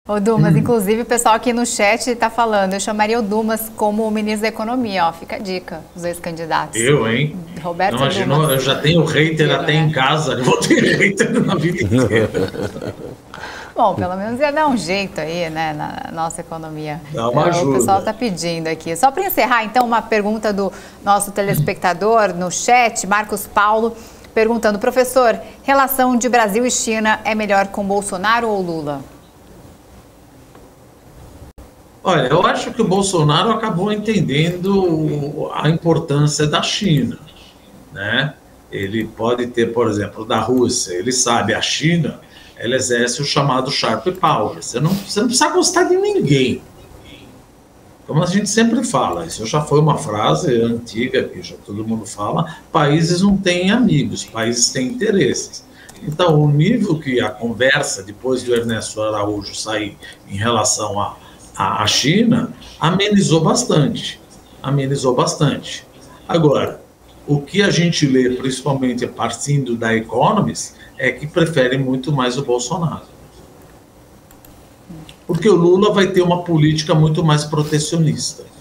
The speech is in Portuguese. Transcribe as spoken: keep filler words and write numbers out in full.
Ô Dumas, hum. inclusive o pessoal aqui no chat está falando, eu chamaria o Dumas como o ministro da Economia, ó, fica a dica, os dois candidatos. Eu, hein? Roberto Não, imaginou, Dumas, eu já tenho hater até né? em casa, eu vou ter hater na vida inteira. Bom, pelo menos ia dar um jeito aí, né, na nossa economia. Dá uma ajuda. O pessoal está pedindo aqui. Só para encerrar, então, uma pergunta do nosso telespectador no chat, Marcos Paulo, perguntando, professor, relação de Brasil e China é melhor com Bolsonaro ou Lula? Olha, eu acho que o Bolsonaro acabou entendendo a importância da China, né? Ele pode ter, por exemplo, da Rússia, ele sabe, a China, ela exerce o chamado sharp power. Você não, você não precisa gostar de ninguém. Como a gente sempre fala, isso já foi uma frase antiga que já todo mundo fala, países não têm amigos, países têm interesses. Então, o nível que a conversa, depois do Ernesto Araújo sair em relação a A China amenizou bastante, amenizou bastante. Agora, o que a gente lê, principalmente partindo da Economist, é que prefere muito mais o Bolsonaro. Porque o Lula vai ter uma política muito mais protecionista.